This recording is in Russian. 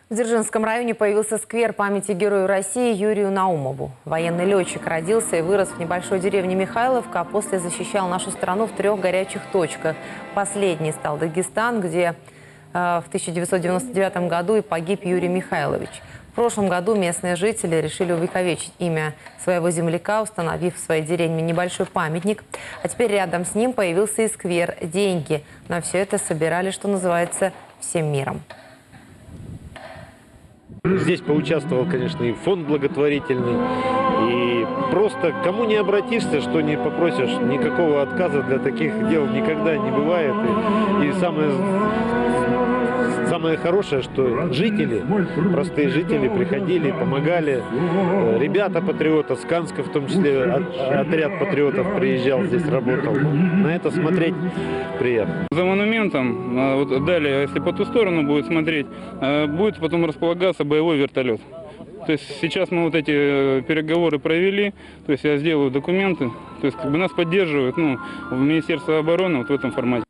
В Дзержинском районе появился сквер памяти герою России Юрию Наумову. Военный летчик родился и вырос в небольшой деревне Михайловка, а после защищал нашу страну в 3 горячих точках. Последней стал Дагестан, где в 1999 году и погиб Юрий Михайлович. В прошлом году местные жители решили увековечить имя своего земляка, установив в своей деревне небольшой памятник. А теперь рядом с ним появился и сквер. Деньги на все это собирали, что называется, всем миром. Здесь поучаствовал, конечно, и фонд благотворительный, и просто кому не обратишься, что не попросишь, никакого отказа для таких дел никогда не бывает. И самое хорошее, что жители, простые жители приходили, помогали. Ребята патриотов, с Канска в том числе, отряд патриотов приезжал здесь, работал. На это смотреть приятно. За монументом, вот далее, если по ту сторону будет смотреть, будет потом располагаться боевой вертолет. То есть сейчас мы вот эти переговоры провели, то есть я сделаю документы, то есть как бы нас поддерживают, в Министерство обороны вот в этом формате.